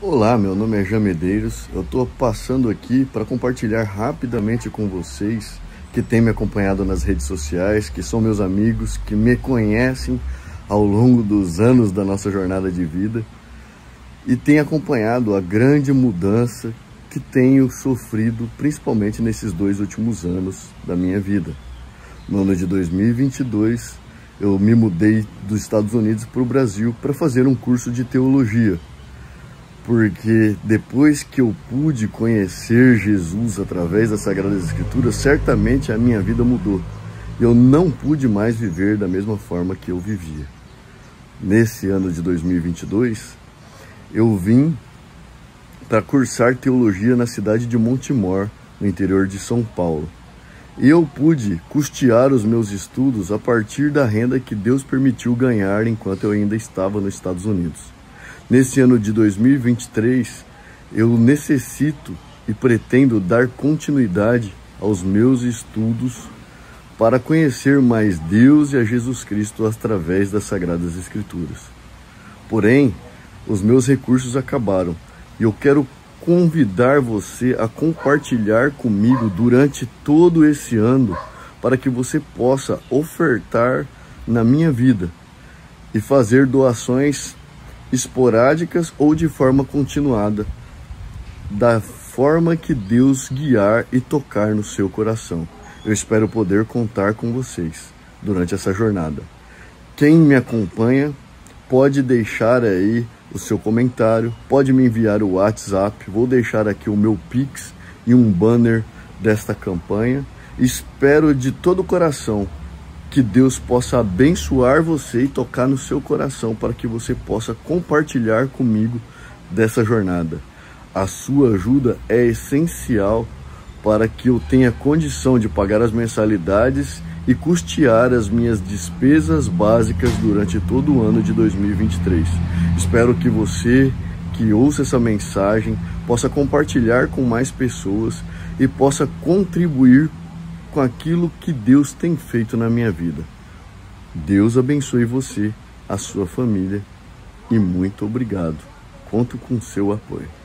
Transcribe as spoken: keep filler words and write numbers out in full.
Olá, meu nome é Jean Medeiros. Eu estou passando aqui para compartilhar rapidamente com vocês que têm me acompanhado nas redes sociais, que são meus amigos, que me conhecem ao longo dos anos da nossa jornada de vida e têm acompanhado a grande mudança que tenho sofrido, principalmente nesses dois últimos anos da minha vida. No ano de dois mil e vinte e dois, eu me mudei dos Estados Unidos para o Brasil para fazer um curso de teologia. Porque depois que eu pude conhecer Jesus através das Sagradas Escrituras, certamente a minha vida mudou. Eu não pude mais viver da mesma forma que eu vivia. Nesse ano de dois mil e vinte e dois, eu vim para cursar teologia na cidade de Montemor, no interior de São Paulo. E eu pude custear os meus estudos a partir da renda que Deus permitiu ganhar enquanto eu ainda estava nos Estados Unidos. Nesse ano de dois mil e vinte e três, eu necessito e pretendo dar continuidade aos meus estudos para conhecer mais Deus e a Jesus Cristo através das Sagradas Escrituras. Porém, os meus recursos acabaram e eu quero convidar você a compartilhar comigo durante todo esse ano para que você possa ofertar na minha vida e fazer doações esporádicas ou de forma continuada, da forma que Deus guiar e tocar no seu coração. Eu espero poder contar com vocês durante essa jornada. Quem me acompanha pode deixar aí o seu comentário, pode me enviar o WhatsApp, vou deixar aqui o meu Pix e um banner desta campanha. Espero de todo o coração que Deus possa abençoar você e tocar no seu coração para que você possa compartilhar comigo dessa jornada. A sua ajuda é essencial para que eu tenha condição de pagar as mensalidades e custear as minhas despesas básicas durante todo o ano de dois mil e vinte e três. Espero que você que ouça essa mensagem possa compartilhar com mais pessoas e possa contribuir com aquilo que Deus tem feito na minha vida. Deus abençoe você, a sua família e muito obrigado. Conto com seu apoio.